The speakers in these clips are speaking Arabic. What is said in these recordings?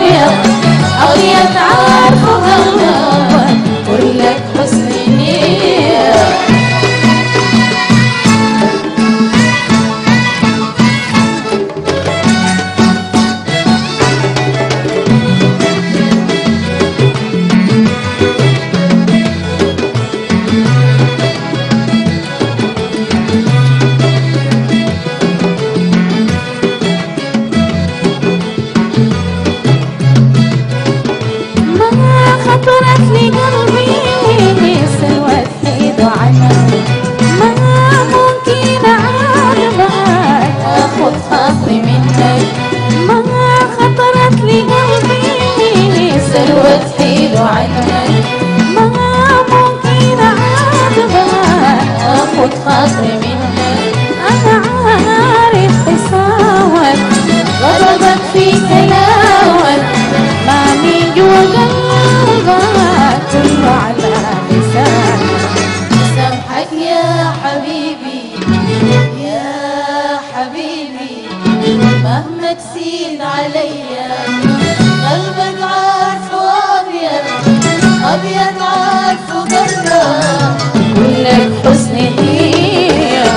أبيض أبيض عارفه غلبان كلك حسن نية. خطرت لي قلبي سوت ايده عنك ما ممكن اعرفك اخذ خطي منك. ما خطرت لي قلبي سوت ايده عنك ما ممكن اعرفك اخذ خطي منك. انا عارف حساوك غضبك في كلامك ما من جوا قلبك كله على لسانك. سامحك يا حبيبي يا حبيبي مهما تزيد عليا قلبك عارفه أبيض أبيض عارفه قلبك كلك حسن نية.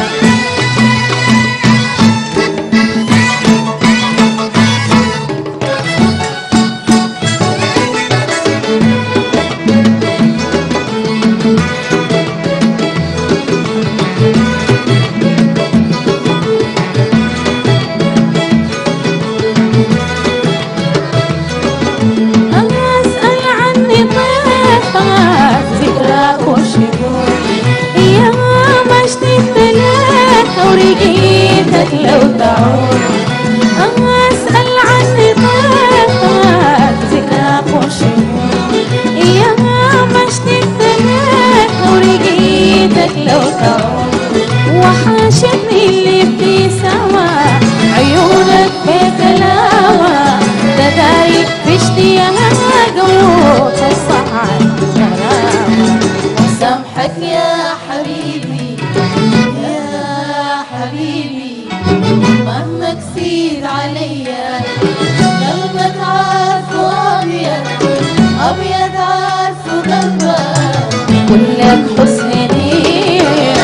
ورقيتك لو تعود أسأل عن طيبك ذكراك وشموع يا ما اشتقت لك ورقيتك لو تعود. وحاشتني الابتسامة عيونك بكلامة تداري في اشتياقك قلوب تصعد كلامك. وسامحك يا حبيبي حبيبي مهما كثير عليا قلبك عارفه أبيض أبيض عارفه قلبك كلك حسن نية.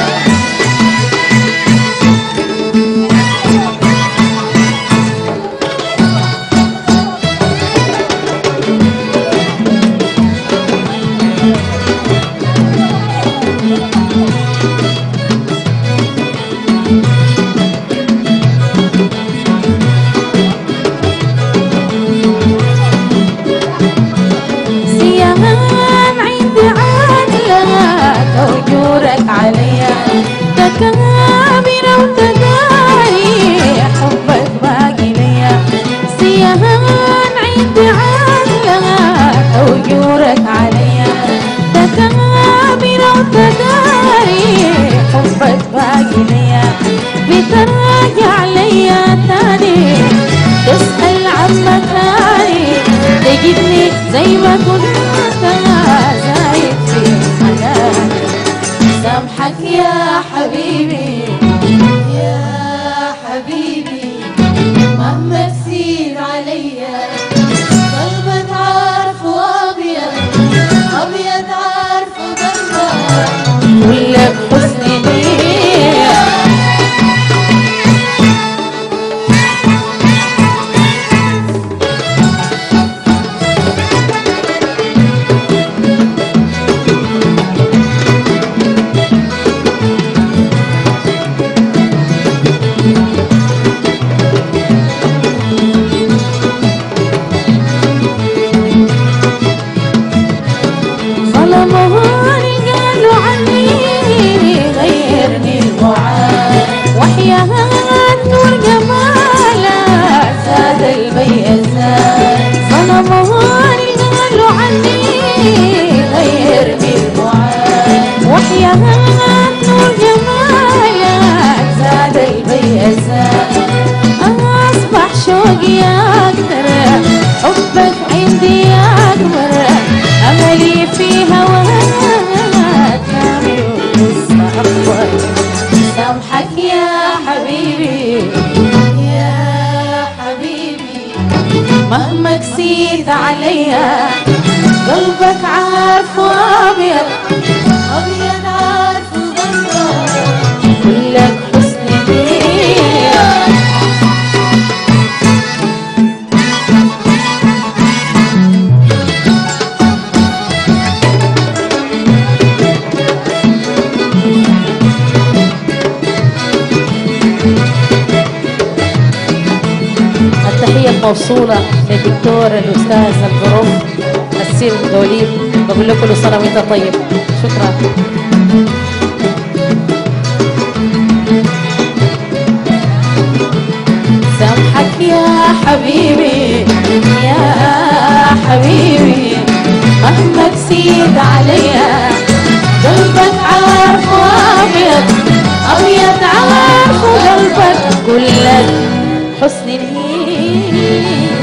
عليا تكابر وتداري حبك باقي ليا سيهان عند عقلك وجورك عليا تكابر وتداري حبك باقي ليا بتراجع ليا تاني تسأل عن مكاني تجدني زي ما كنت زايد في مكاني. سامحك يا حبيبي يا حبيبي مهما تزيد عليا قلبك عارفه أبيض أبيض عارفه قلبك كلك حسن نية. عارفه أبيض أبيض عارفه غيره كلك حسن فيه التحية الموصولة للدكتور الأستاذ الظروف السير دوليب، بقول له كل سنة وأنت طيب. شكرا. سامحك يا حبيبي يا حبيبي مهما تزيد عليا قلبك عارفه أبيض أبيض عارفه قلبك كلك حسن ليه